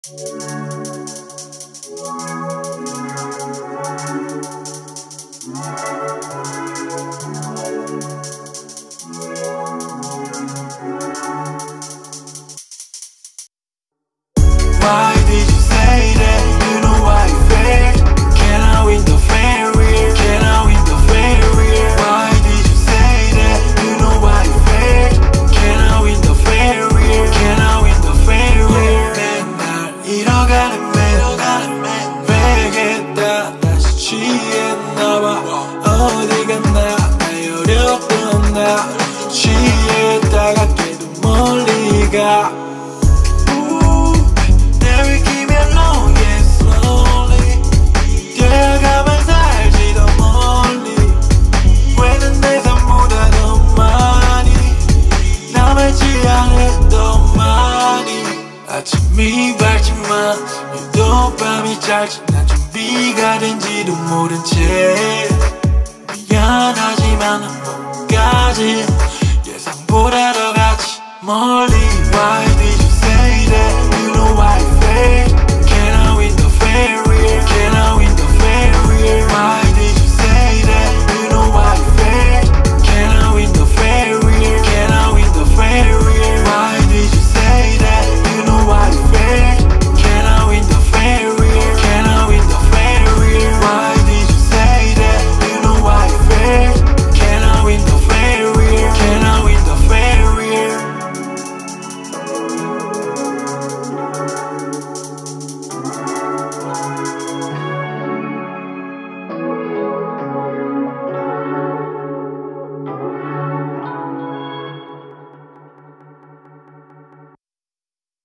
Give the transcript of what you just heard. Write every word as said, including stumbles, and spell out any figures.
Why did you say that? You know why you failed. Can I win the failure? Can I win the failure? Why did you say that? You know why you failed. Can I win the failure? Can I win the failure? 맨날 잃어가는 맨 베겠다. 다시 취했나봐. 어디 갔나 나의 어렸던 나. 취했다가 깨도 멀리 가. 아침이 밝지만 유독 밤이 짧지. 난 준비가 된지도 모른 채 미안하지만 한번까지 예상보다 더 같이 멀리. Why did you say that?